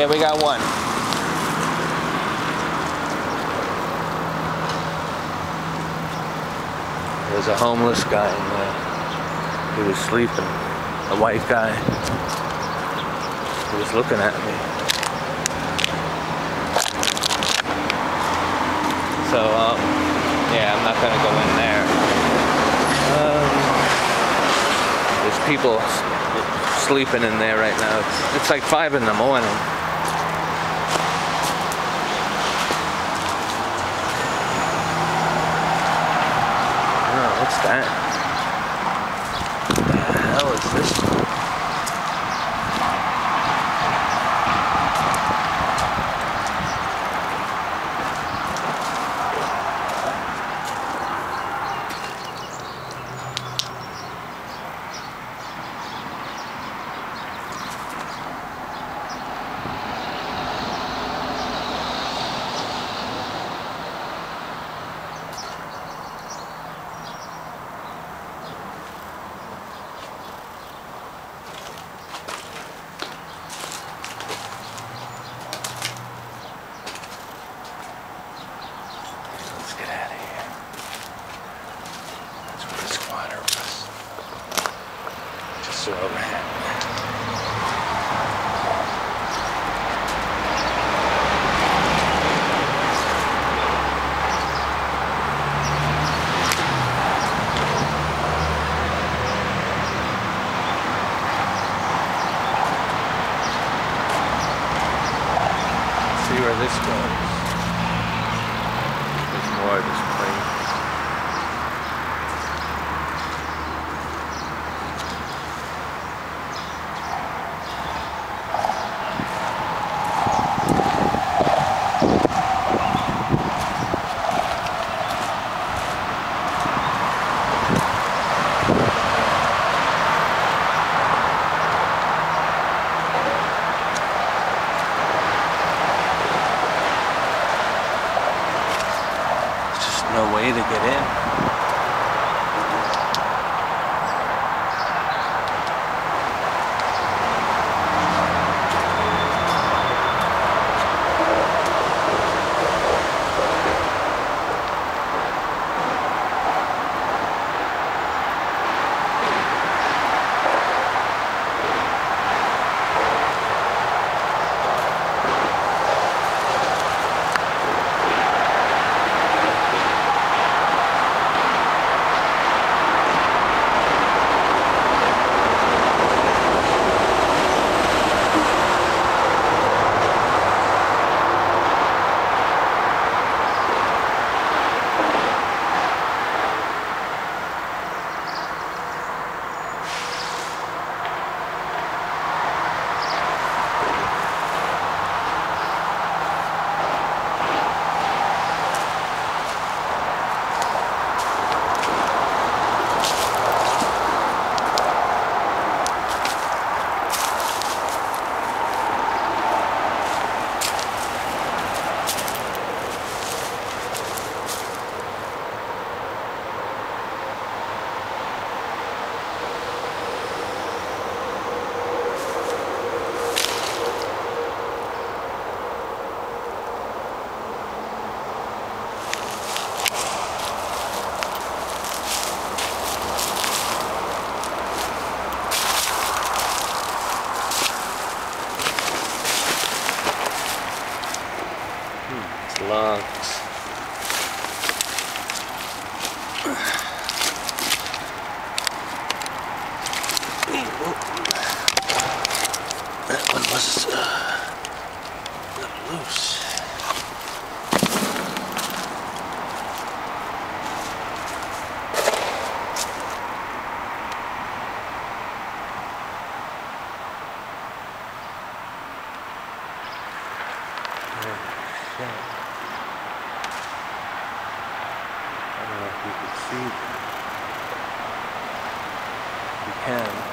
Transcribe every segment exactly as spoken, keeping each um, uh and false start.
Yeah, we got one. There's a homeless guy in there. He was sleeping. A white guy. He was looking at me. So, um, yeah, I'm not gonna go in there. Um, there's people sleeping in there right now. It's, it's like five in the morning. Oh, what's that? What the hell is this? So overhead. See where this goes. There's more of this plate. No way to get in. Logs. That one was uh, a little loose. Oh, shit. I don't know if you can see them. You can.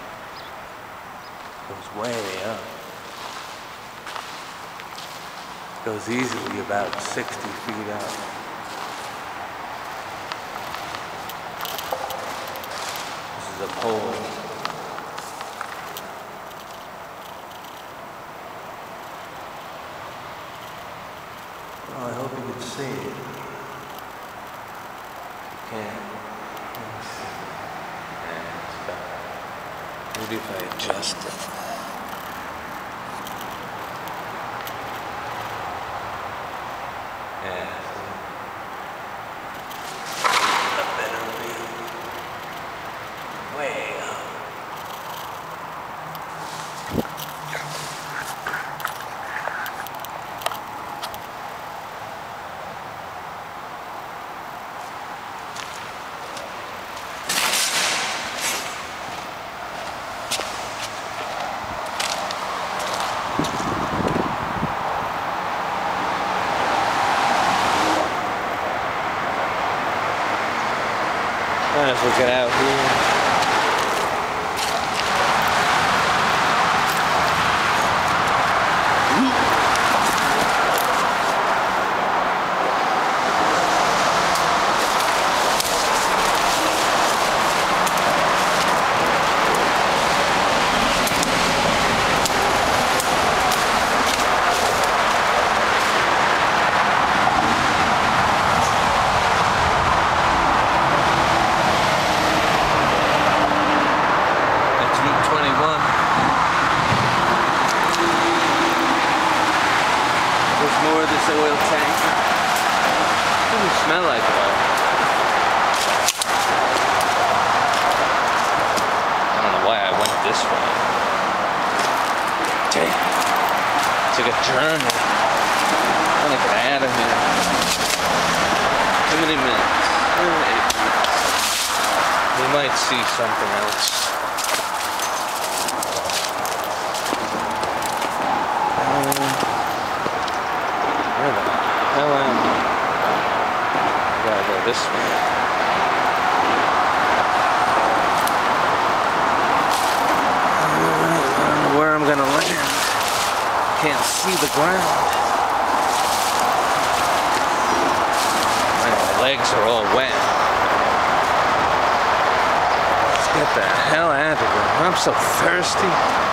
It goes way up. Goes easily about sixty feet up. This is a pole. Oh, I hope you can see it. You can. Let me see. Yeah, it's about. Maybe if I adjust it. Yeah. I better be way up. Might as well get out here. More of this oil tank. What does it smell like though? I don't know why I went this way. Damn. It's like a journey. I want to get out of here. How many minutes? Oh, eight minutes. We might see something else. Um, Where the hell am I? I gotta go this way. Alright, I don't know where I'm gonna land. Can't see the ground. My legs are all wet. Let's get the hell out of here. I'm so thirsty.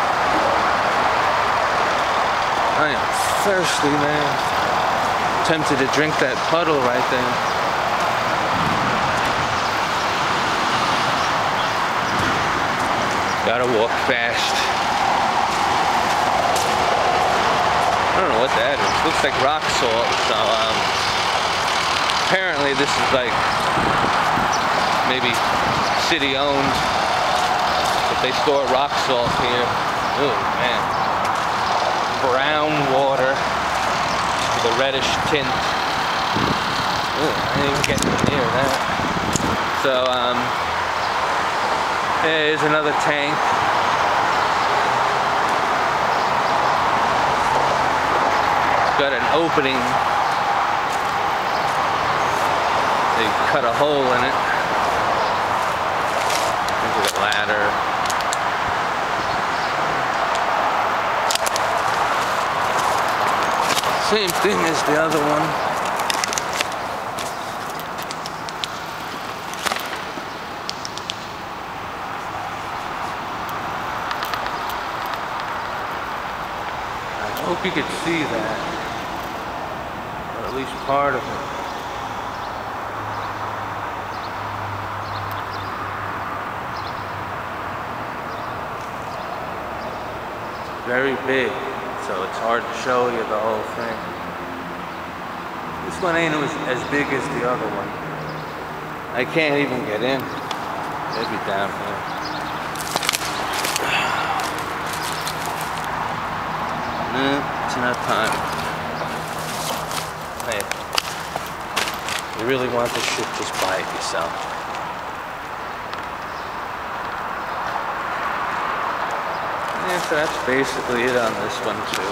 I am thirsty, man. Tempted to drink that puddle right there. Gotta walk fast. I don't know what that is. Looks like rock salt. So um, apparently this is like maybe city owned, but they store rock salt here. Oh man, brown water. The reddish tint. Ooh, I didn't even get near that. So, um, there's another tank. It's got an opening. They cut a hole in it. There's a ladder. Same thing as the other one. I hope you could see that, or at least part of it. It's very big. So it's hard to show you the whole thing. This one ain't as big as the other one. I can't even get in. Maybe down here. No, it's not time. Hey, you really want this shit, just buy it yourself. Yeah, so that's basically it on this one too.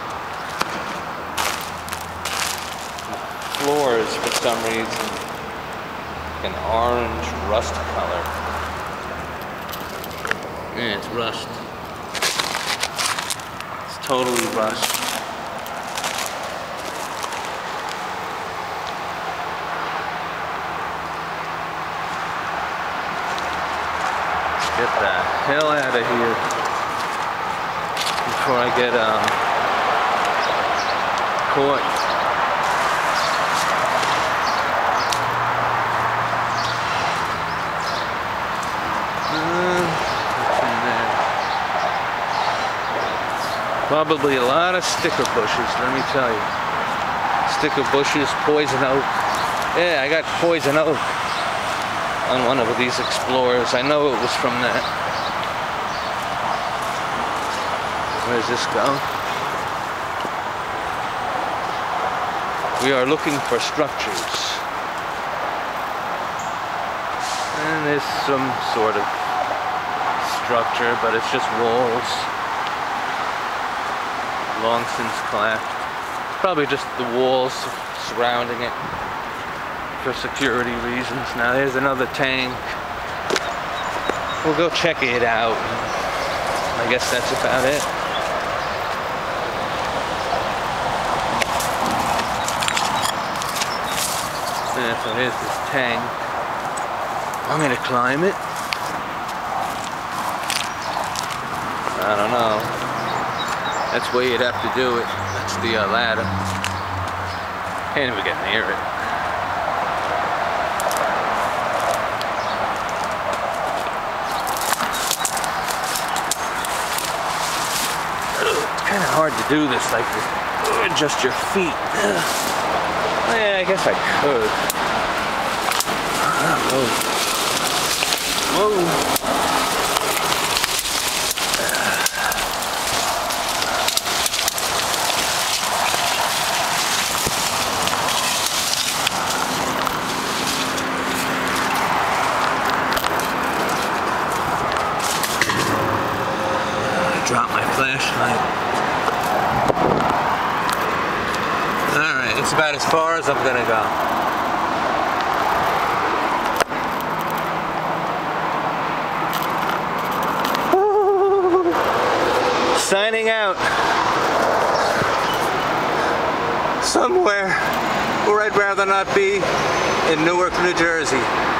The floors, for some reason, an orange rust color. Yeah, it's rust. It's totally rust. get the hell out of here before I get um, caught. Uh, what's in there? Probably a lot of sticker bushes, let me tell you. Sticker bushes, poison oak. Yeah, I got poison oak on one of these Explorers. I know it was from that. Where does this go? We are looking for structures. And there's some sort of structure, but it's just walls. Long since collapsed. Probably just the walls surrounding it for security reasons. Now there's another tank. We'll go check it out. I guess that's about it. Yeah, so here's this tank. I'm gonna climb it. I don't know. That's where you'd have to do it. That's the uh, ladder. Can't even get near it. It's kind of hard to do this, like just your feet. Yeah, I guess I could. Whoa. Whoa. Drop my flashlight. Alright, it's about as far as I'm gonna go. Signing out. Somewhere where I'd rather not be, in Newark, New Jersey.